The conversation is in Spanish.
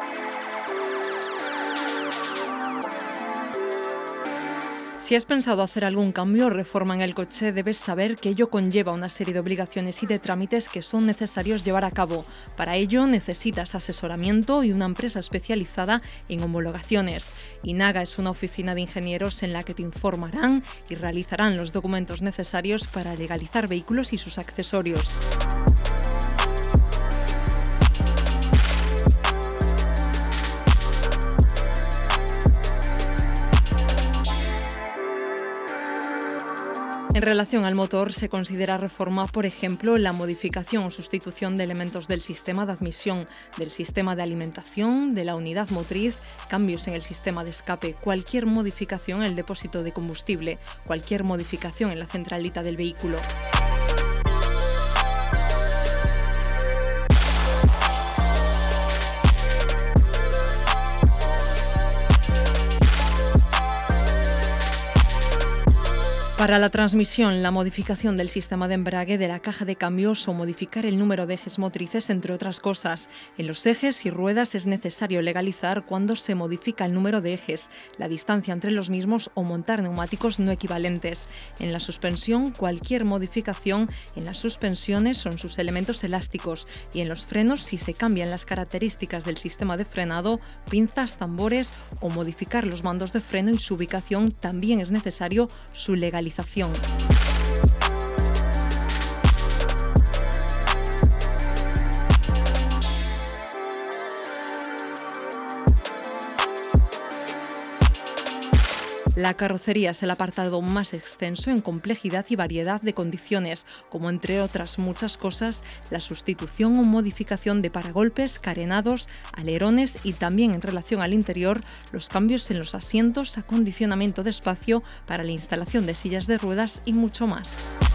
Si has pensado hacer algún cambio o reforma en el coche, debes saber que ello conlleva una serie de obligaciones y de trámites que son necesarios llevar a cabo. Para ello necesitas asesoramiento y una empresa especializada en homologaciones. INAGA es una oficina de ingenieros en la que te informarán y realizarán los documentos necesarios para legalizar vehículos y sus accesorios. En relación al motor, se considera reforma, por ejemplo, la modificación o sustitución de elementos del sistema de admisión, del sistema de alimentación, de la unidad motriz, cambios en el sistema de escape, cualquier modificación en el depósito de combustible, cualquier modificación en la centralita del vehículo. Para la transmisión, la modificación del sistema de embrague, de la caja de cambios o modificar el número de ejes motrices, entre otras cosas. En los ejes y ruedas es necesario legalizar cuando se modifica el número de ejes, la distancia entre los mismos o montar neumáticos no equivalentes. En la suspensión, cualquier modificación en las suspensiones o en sus elementos elásticos, y en los frenos si se cambian las características del sistema de frenado, pinzas, tambores o modificar los mandos de freno y su ubicación, también es necesario su legalización. La carrocería es el apartado más extenso en complejidad y variedad de condiciones, como entre otras muchas cosas, la sustitución o modificación de paragolpes, carenados, alerones y también en relación al interior, los cambios en los asientos, acondicionamiento de espacio para la instalación de sillas de ruedas y mucho más.